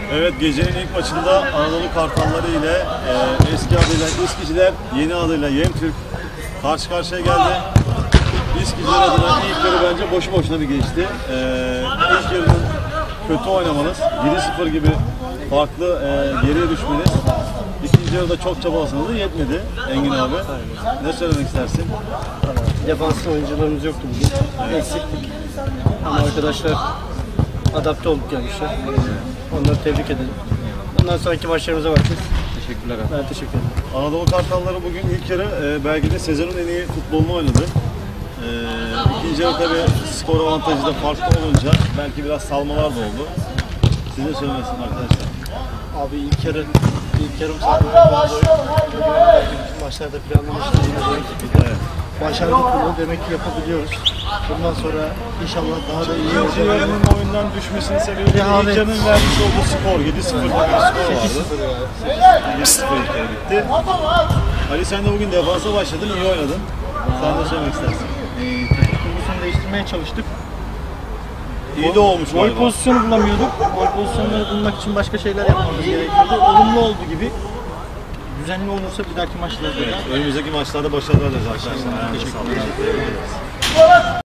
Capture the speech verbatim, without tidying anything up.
Evet, gecenin ilk maçında Anadolu Kartalları ile e, eski adıyla İskiciler, yeni adıyla Yemtürk karşı karşıya geldi. İskiciler adına ilk yarı bence boşu boşuna bir geçti. E, ilk yarının kötü oynamanız, yedi sıfır gibi farklı e, geriye düşmeniz, ikinci yarıda çok çabalasanız da yetmedi Engin abi. Ne söylemek istersin? Defanslı oyuncularımız yoktu bugün. Evet. Eksiktik. Ama arkadaşlar adapte olup gelmişler. Onları tebrik edelim. Bundan sonraki maçlarımıza bakacağız. Teşekkürler abi. Ben teşekkür ederim. Anadolu Kartalları bugün ilk yarı e, belki de sezonun en iyi futbolunu oynadı. E, ikinci yarı tabi skor avantajı da farklı olunca belki biraz salmalar da oldu. Siz ne söylemesin arkadaşlar? Abi ilk yarı, ilk yarım saat maçlarda planlamıştık. Evet. Başardık bunu, demek ki yapabiliyoruz. Bundan sonra inşallah daha da iyi İkinci olacak. yarının oyundan düşmesinin sebebi ilk Rehavet. yarının vermiş olduğu skor. yedi sıfır bir skor vardı. yedi sıfır ilk yarı bitti. Ali, sen de bugün defansa başladın, iyi oynadın. Sen de söylemek istersin. Pozisyonu değiştirmeye çalıştık. İyi de olmuş Gol galiba. pozisyonu bulamıyorduk. Gol pozisyonları bulmak için başka şeyler yapmamız gerekiyordu. Olumlu oldu gibi. Düzenli olursa bir dahaki maçlarda da Evet, önümüzdeki maçlarda başarılar dileriz arkadaşlar. Teşekkür ederim.